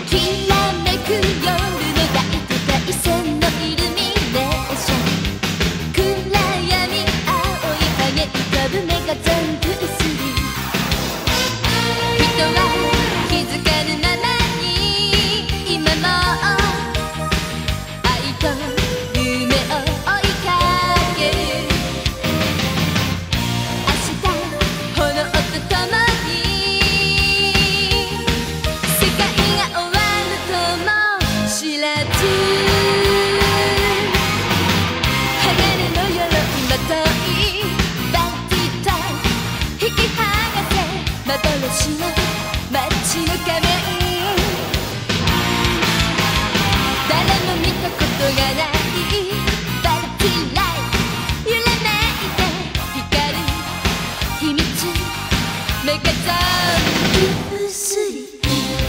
きらめく夜の大都会線のイルミネーション、暗闇青い影浮かぶ目が全部薄い。人は気づかぬままに今も愛と夢を追いかける。明日炎とともに世界が終わるとも知らず、鋼の鎧まといバッティタイ引き剥がせ幻の街の仮面。誰も見たことがないバッティライト揺らめいて光る秘密メガゾンブルースリー。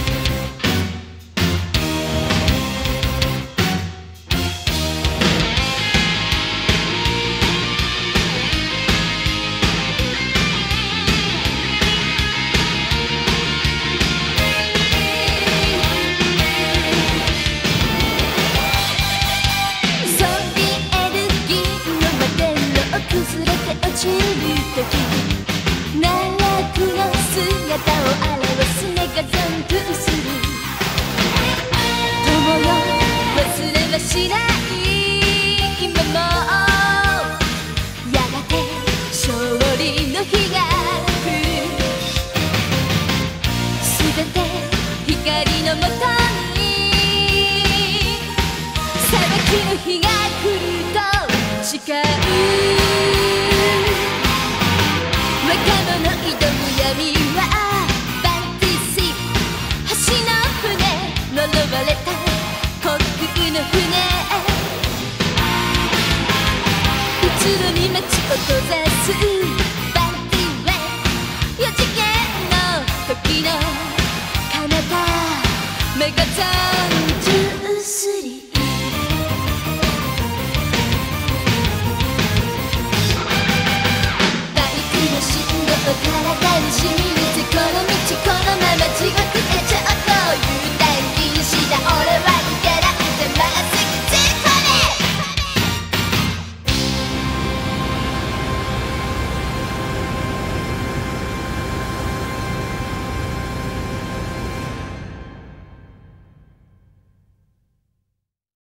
崩れて落ちるとき、奈落の姿を表す目が全部する。友よ忘れはしない今も、やがて勝利の日が来る。すべて光のもとに裁きの日が来ると誓う。若者挑む闇はバンティシップ、橋の船呪われた国空の船、うつろに街を閉ざすバンティウェイ、四次元の時の彼方メガゾンブルースリー。